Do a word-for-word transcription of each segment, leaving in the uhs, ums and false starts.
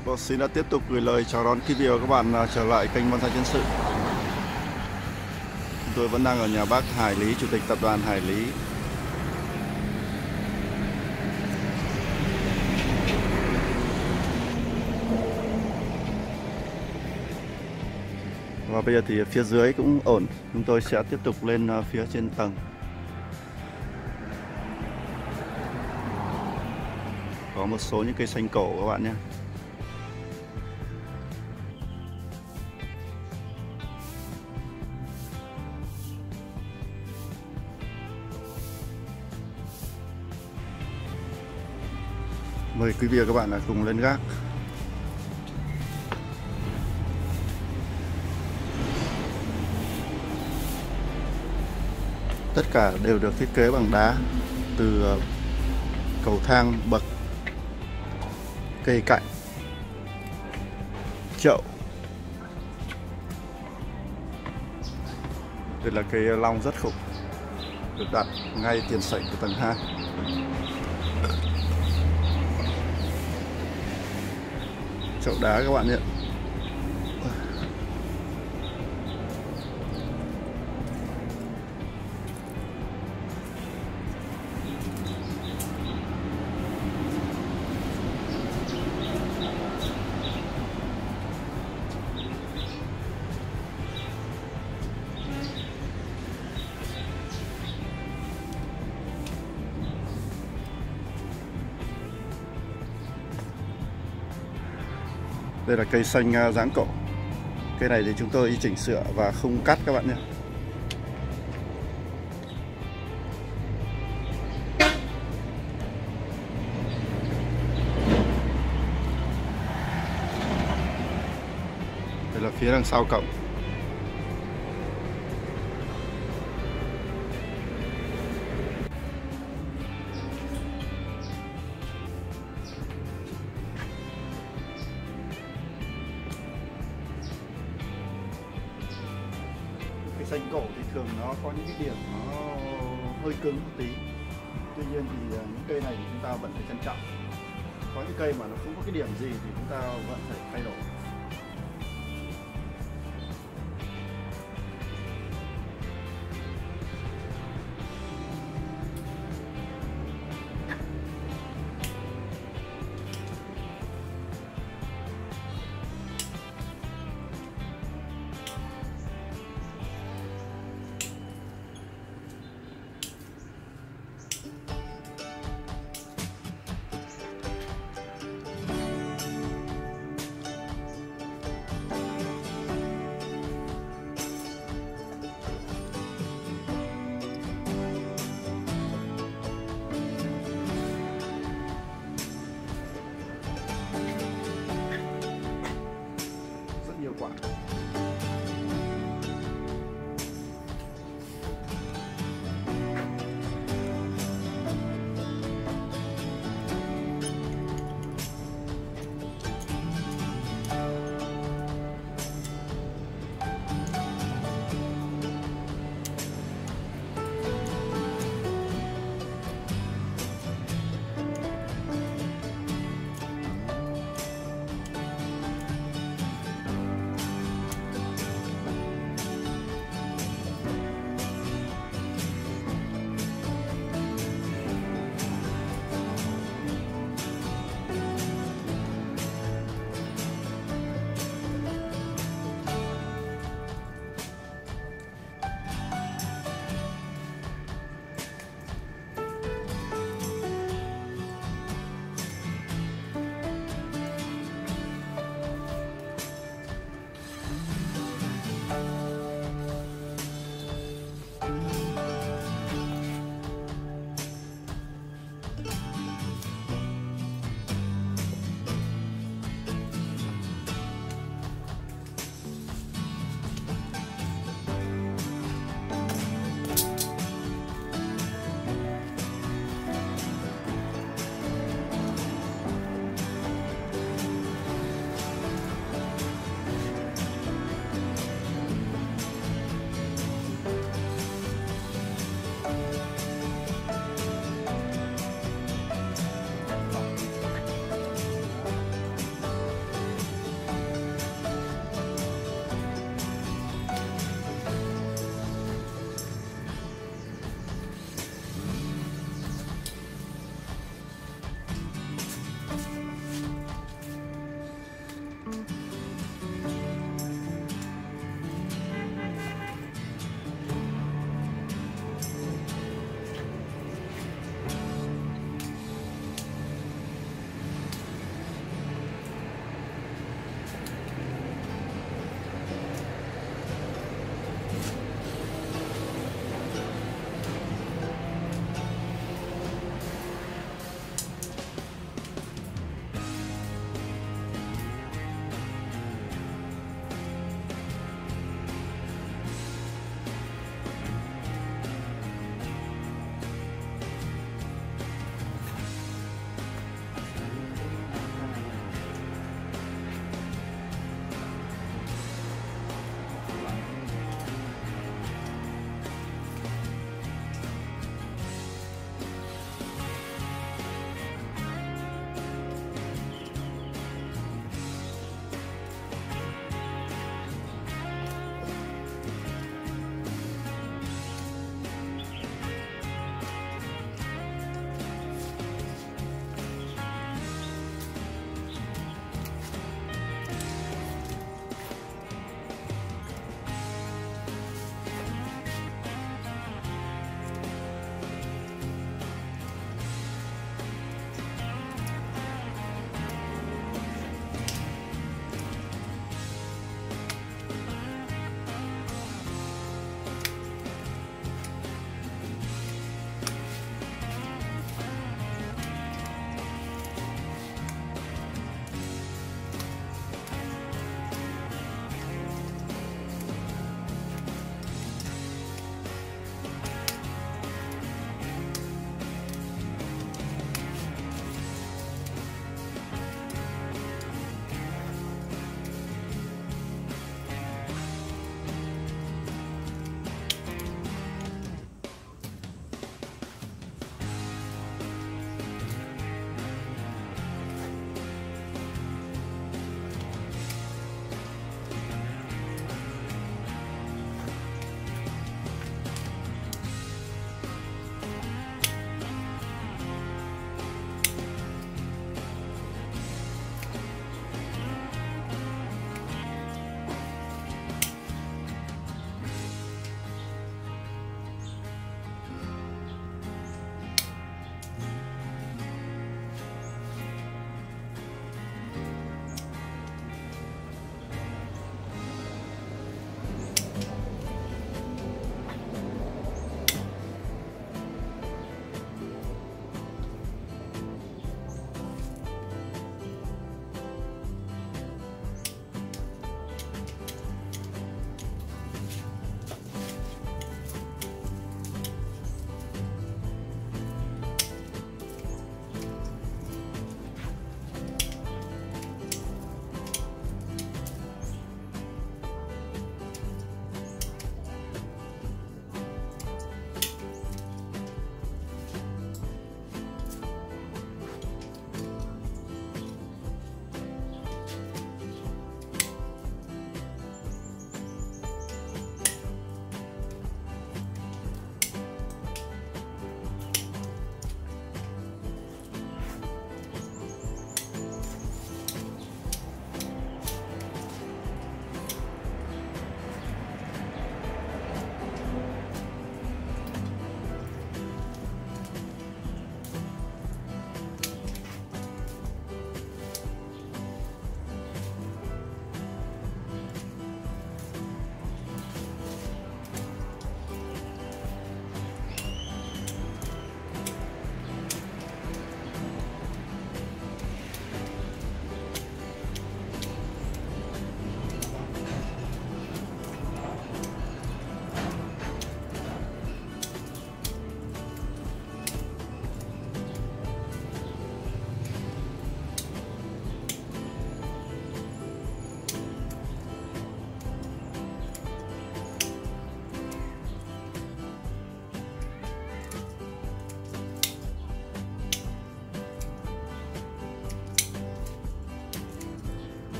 Vâng, xin đã tiếp tục gửi lời chào đón quý vị và các bạn à, trở lại kênh Bonsai Chiến Sự. Chúng tôi vẫn đang ở nhà bác Hải Lý, Chủ tịch Tập đoàn Hải Lý. Và bây giờ thì phía dưới cũng ổn. Chúng tôi sẽ tiếp tục lên à, phía trên tầng. Có một số những cây xanh cổ các bạn nhé. Mời quý vị và các bạn cùng lên gác. Tất cả đều được thiết kế bằng đá, từ cầu thang, bậc, cây cạnh, chậu. Đây là cây long rất khủng, được đặt ngay tiền sảnh của tầng hai. Chậu đá các bạn nhé. Đây là cây xanh dáng cổ. Cây này thì chúng tôi chỉnh sửa và không cắt các bạn nhé. Đây là phía đằng sau cổng. Cây xanh cổ thì thường nó có những cái điểm nó hơi cứng một tí. Tuy nhiên thì những cây này thì chúng ta vẫn phải trân trọng. Có những cây mà nó không có cái điểm gì thì chúng ta vẫn phải thay đổi.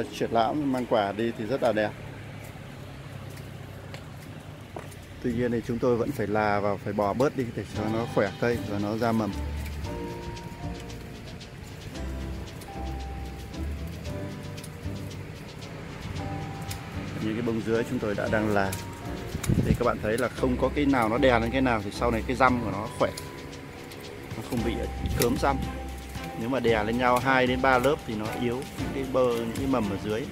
triển lãm mang quả đi thì rất là đẹp. Tuy nhiên thì chúng tôi vẫn phải là và phải bỏ bớt đi để cho nó khỏe cây và nó ra mầm. Như cái bông dưới chúng tôi đã đang là, thì các bạn thấy là không có cái nào nó đè lên cái nào, thì sau này cái răm của nó khỏe, nó không bị cớm răm. Nếu mà đè lên nhau hai đến ba lớp thì nó yếu những cái bơ, những cái mầm ở dưới.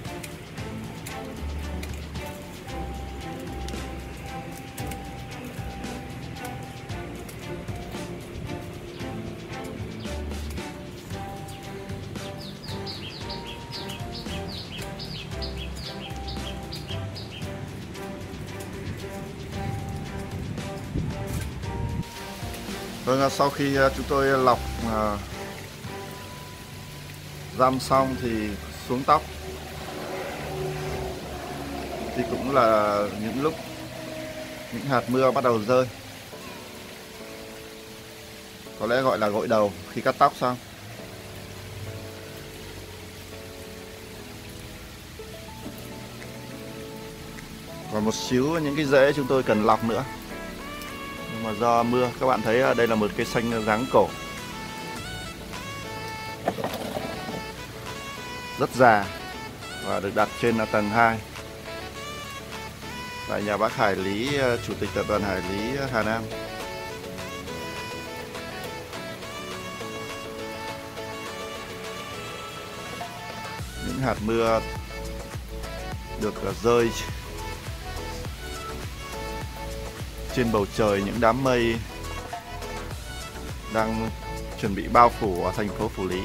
Vâng, sau khi chúng tôi lọc uh, răm xong thì xuống tóc, thì cũng là những lúc những hạt mưa bắt đầu rơi, có lẽ gọi là gội đầu khi cắt tóc xong. Và một xíu những cái rễ chúng tôi cần lọc nữa, nhưng mà do mưa. Các bạn thấy đây là một cây xanh dáng cổ, rất già và được đặt trên tầng hai tại nhà bác Hải Lý, chủ tịch tập đoàn Hải Lý Hà Nam. Những hạt mưa được rơi trên bầu trời, những đám mây đang chuẩn bị bao phủ ở thành phố Phủ Lý.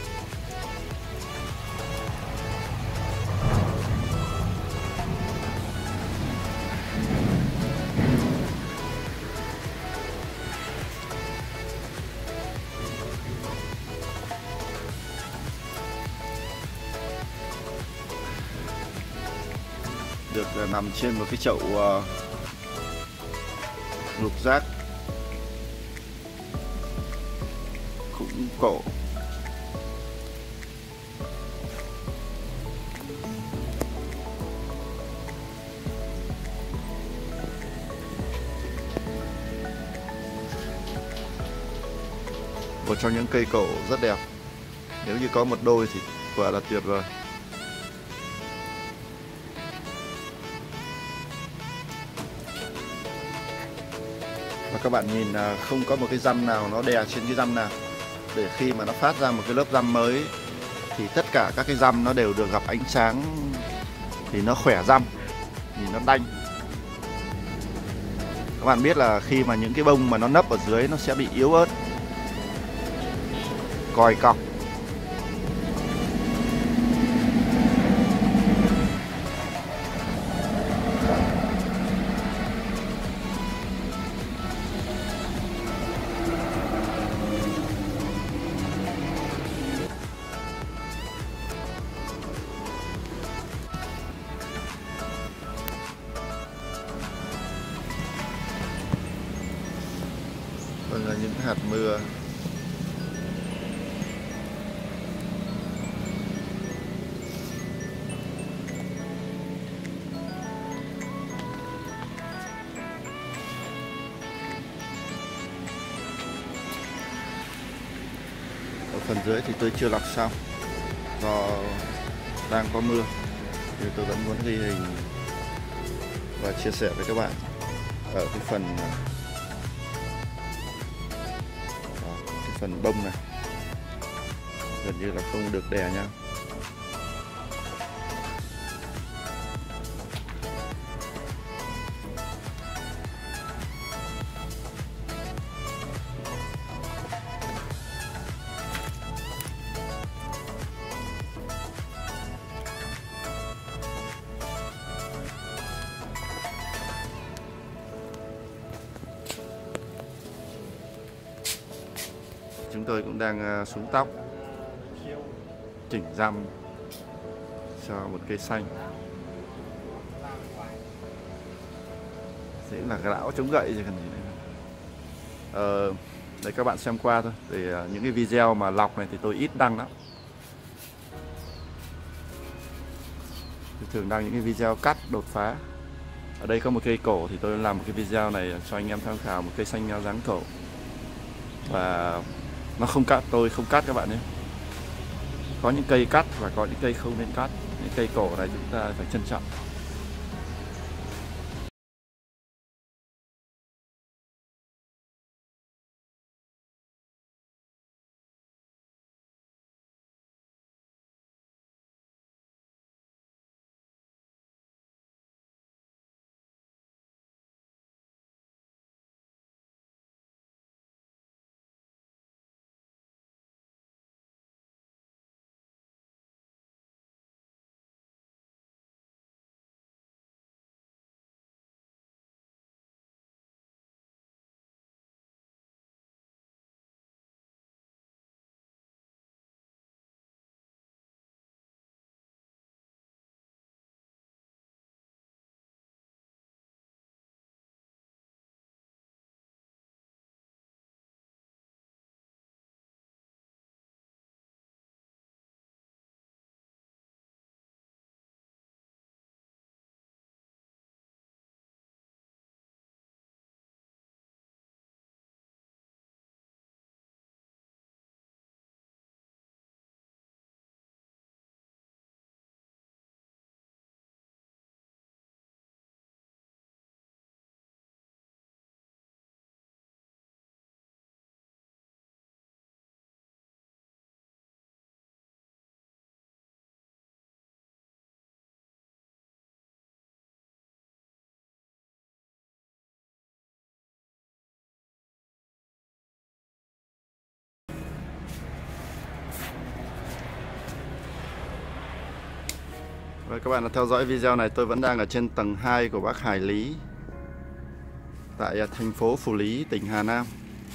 Được nằm trên một cái chậu uh, lục giác cũng cổ. Một trong những cây cổ rất đẹp. Nếu như có một đôi thì quả là tuyệt vời. Và các bạn nhìn không có một cái răm nào nó đè trên cái răm nào, để khi mà nó phát ra một cái lớp răm mới thì tất cả các cái răm nó đều được gặp ánh sáng, thì nó khỏe răm, nhìn nó đanh. Các bạn biết là khi mà những cái bông mà nó nấp ở dưới nó sẽ bị yếu ớt, còi cọc. Vâng, là những hạt mưa. Ở phần dưới thì tôi chưa lọc xong, do đang có mưa thì tôi vẫn muốn ghi hình và chia sẻ với các bạn ở cái phần cái phần bông này gần như là không được đè nhau. Chúng tôi cũng đang xuống tóc, chỉnh răm cho một cây xanh. Sẽ là cái lão chống gậy gì cần gì nữa. Ờ, để các bạn xem qua thôi. Để những cái video mà lọc này thì tôi ít đăng lắm. Tôi thường đăng những cái video cắt đột phá. Ở đây có một cây cổ thì tôi làm một cái video này cho anh em tham khảo, một cây xanh nho dáng cổ. Và nó không cắt, tôi không cắt các bạn nhé. Có những cây cắt và có những cây không nên cắt. Những cây cổ này chúng ta phải trân trọng. Và các bạn đã theo dõi video này, tôi vẫn đang ở trên tầng hai của bác Hải Lý tại thành phố Phủ Lý, tỉnh Hà Nam.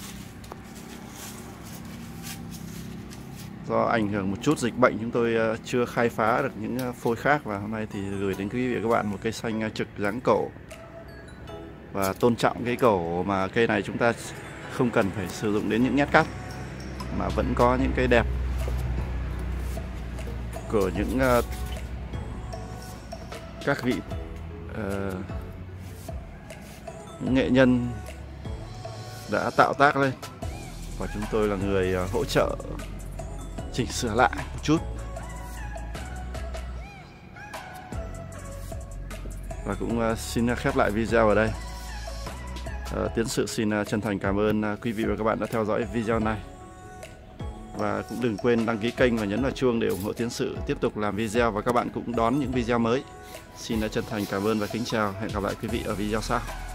Do ảnh hưởng một chút dịch bệnh, chúng tôi chưa khai phá được những phôi khác, và hôm nay thì gửi đến quý vị và các bạn một cây xanh trực dáng cổ. Và tôn trọng cái cổ mà cây này chúng ta không cần phải sử dụng đến những nhát cắt, mà vẫn có những cái đẹp của những uh, các vị uh, những nghệ nhân đã tạo tác lên, và chúng tôi là người uh, hỗ trợ chỉnh sửa lại một chút. Và cũng uh, xin khép lại video ở đây. uh, Tiến Sự xin uh, chân thành cảm ơn uh, quý vị và các bạn đã theo dõi video này. Và cũng đừng quên đăng ký kênh và nhấn vào chuông để ủng hộ Tiến Sự tiếp tục làm video, và các bạn cũng đón những video mới. Xin chân thành cảm ơn và kính chào. Hẹn gặp lại quý vị ở video sau.